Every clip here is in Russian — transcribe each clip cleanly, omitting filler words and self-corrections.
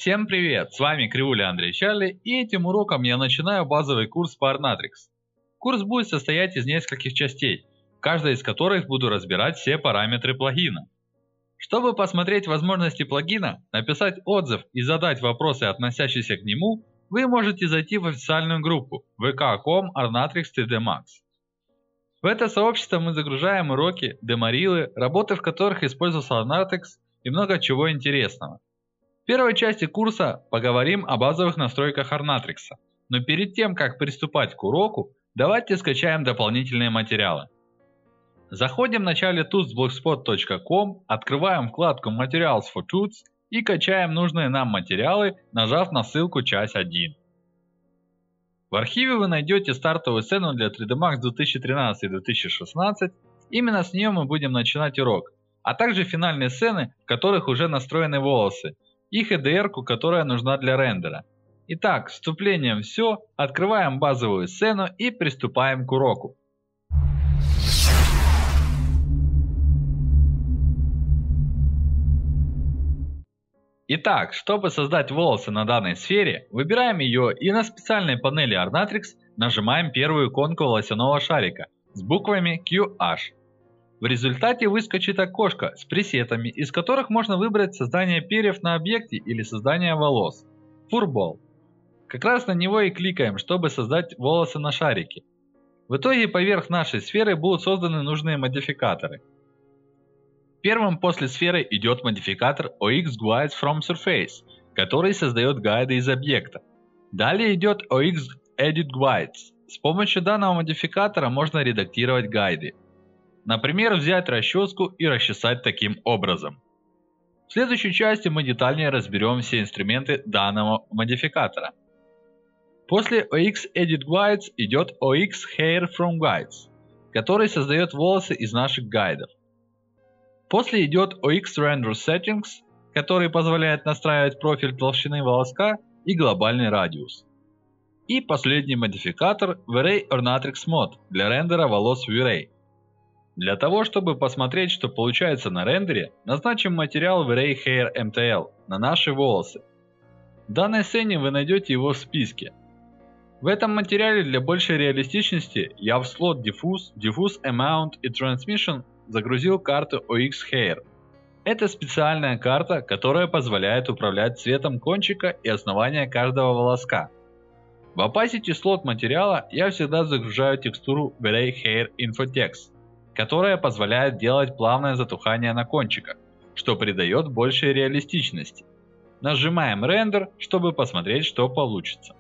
Всем привет, с вами Krivulya Andrey Charly, и этим уроком я начинаю базовый курс по Ornatrix. Курс будет состоять из нескольких частей, в каждой из которых буду разбирать все параметры плагина. Чтобы посмотреть возможности плагина, написать отзыв и задать вопросы, относящиеся к нему, вы можете зайти в официальную группу vk.com Ornatrix 3D Max. В это сообщество мы загружаем уроки, деморилы, работы в которых использовался Ornatrix и много чего интересного. В первой части курса поговорим о базовых настройках Ornatrix, но перед тем, как приступать к уроку, давайте скачаем дополнительные материалы. Заходим на CharlyTutors.blogspot.com, открываем вкладку Materials for Tuts и качаем нужные нам материалы, нажав на ссылку часть 1. В архиве вы найдете стартовую сцену для 3D Max 2013-2016, именно с нее мы будем начинать урок, а также финальные сцены, в которых уже настроены волосы, и HDR-ку, которая нужна для рендера. Итак, с вступлением все, открываем базовую сцену и приступаем к уроку. Итак, чтобы создать волосы на данной сфере, выбираем ее и на специальной панели Ornatrix нажимаем первую иконку волосяного шарика с буквами QH. В результате выскочит окошко с пресетами, из которых можно выбрать создание перьев на объекте или создание волос. Фурбол. Как раз на него и кликаем, чтобы создать волосы на шарике. В итоге поверх нашей сферы будут созданы нужные модификаторы. Первым после сферы идет модификатор OxGuides from Surface, который создает гайды из объекта. Далее идет OxEditGuides. С помощью данного модификатора можно редактировать гайды. Например, взять расческу и расчесать таким образом. В следующей части мы детальнее разберем все инструменты данного модификатора. После OxEditGuides идет OxHairFromGuides, который создает волосы из наших гайдов. После идет OxRenderSettings, который позволяет настраивать профиль толщины волоска и глобальный радиус. И последний модификатор Vray Ornatrix Mod для рендера волос в Vray. Для того, чтобы посмотреть, что получается на рендере, назначим материал Vray Hair MTL на наши волосы. В данной сцене вы найдете его в списке. В этом материале для большей реалистичности я в слот Diffuse Amount и Transmission загрузил карту OxHair. Это специальная карта, которая позволяет управлять цветом кончика и основания каждого волоска. В Opacity слот материала я всегда загружаю текстуру Vray Hair InfoText, которая позволяет делать плавное затухание на кончиках, что придает большей реалистичности. Нажимаем Render, чтобы посмотреть, что получится.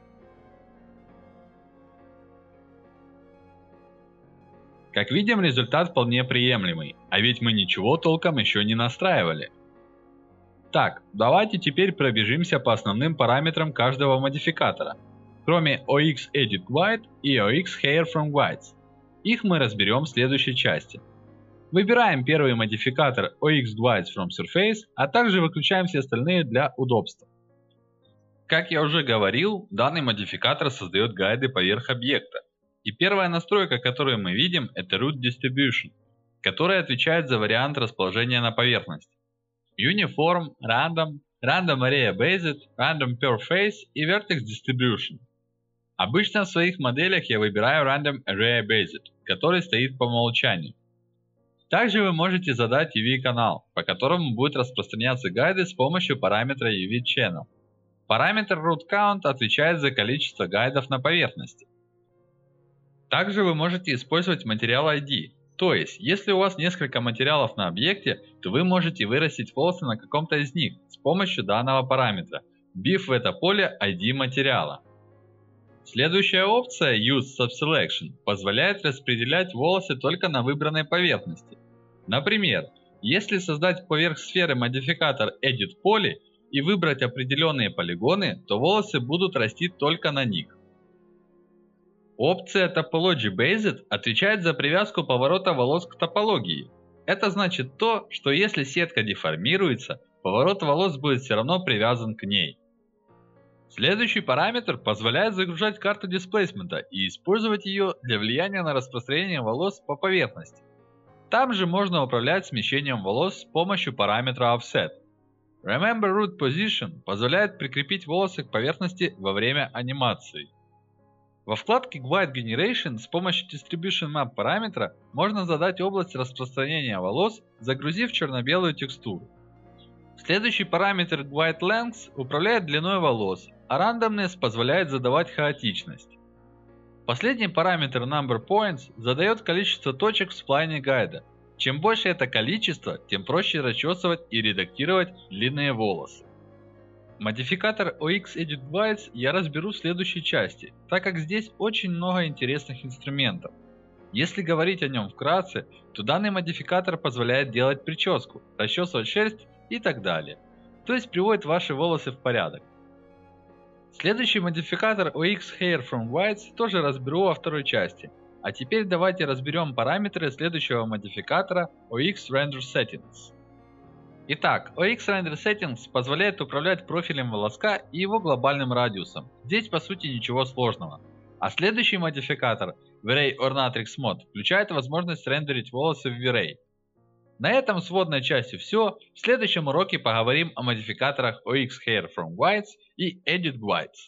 Как видим, результат вполне приемлемый, а ведь мы ничего толком еще не настраивали. Так, давайте теперь пробежимся по основным параметрам каждого модификатора, кроме OxEditGuide и OxHairFromGuides. Их мы разберем в следующей части. Выбираем первый модификатор OxGuides from Surface, а также выключаем все остальные для удобства. Как я уже говорил, данный модификатор создает гайды поверх объекта. И первая настройка, которую мы видим, это Root Distribution, которая отвечает за вариант расположения на поверхности. Uniform, Random, Random Area Based, Random Per Face и Vertex Distribution. Обычно в своих моделях я выбираю Random Area Based, который стоит по умолчанию. Также вы можете задать UV-канал, по которому будут распространяться гайды с помощью параметра UV-Channel. Параметр RootCount отвечает за количество гайдов на поверхности. Также вы можете использовать материал ID, то есть, если у вас несколько материалов на объекте, то вы можете вырастить волосы на каком-то из них с помощью данного параметра, вбив в это поле ID материала. Следующая опция Use Subselection позволяет распределять волосы только на выбранной поверхности. Например, если создать поверх сферы модификатор Edit Poly и выбрать определенные полигоны, то волосы будут расти только на них. Опция Topology Based отвечает за привязку поворота волос к топологии. Это значит то, что если сетка деформируется, поворот волос будет все равно привязан к ней. Следующий параметр позволяет загружать карту дисплейсмента и использовать ее для влияния на распространение волос по поверхности. Там же можно управлять смещением волос с помощью параметра Offset. Remember Root Position позволяет прикрепить волосы к поверхности во время анимации. Во вкладке White Generation с помощью Distribution Map параметра можно задать область распространения волос, загрузив черно-белую текстуру. Следующий параметр White Length управляет длиной волос, а Randomness позволяет задавать хаотичность. Последний параметр Number Points задает количество точек в сплайне гайда. Чем больше это количество, тем проще расчесывать и редактировать длинные волосы. Модификатор OxEditGuides я разберу в следующей части, так как здесь очень много интересных инструментов. Если говорить о нем вкратце, то данный модификатор позволяет делать прическу, расчесывать шерсть и так далее. То есть приводит ваши волосы в порядок. Следующий модификатор OxHairFromWhites тоже разберу во второй части. А теперь давайте разберем параметры следующего модификатора OxRenderSettings. Итак, OxRenderSettings позволяет управлять профилем волоска и его глобальным радиусом. Здесь по сути ничего сложного. А следующий модификатор Vray Ornatrix Mod включает возможность рендерить волосы в Vray. На этом с вводной частью все. В следующем уроке поговорим о модификаторах OxHairFromWhites и EditGuides.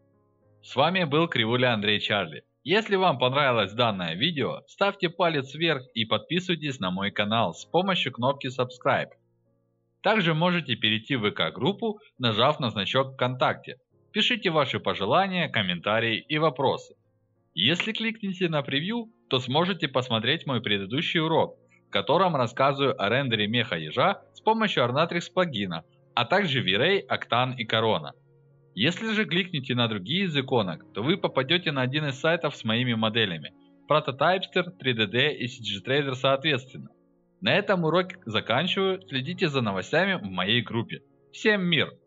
С вами был Krivulya Andrey Charly. Если вам понравилось данное видео, ставьте палец вверх и подписывайтесь на мой канал с помощью кнопки Subscribe. Также можете перейти в ВК-группу, нажав на значок ВКонтакте. Пишите ваши пожелания, комментарии и вопросы. Если кликните на превью, то сможете посмотреть мой предыдущий урок, в котором рассказываю о рендере меха ежа с помощью Ornatrix плагина, а также Vray, Octane и Corona. Если же кликните на другие из иконок, то вы попадете на один из сайтов с моими моделями Prototypester, 3DD и CGTrader соответственно. На этом урок заканчиваю, следите за новостями в моей группе. Всем мир!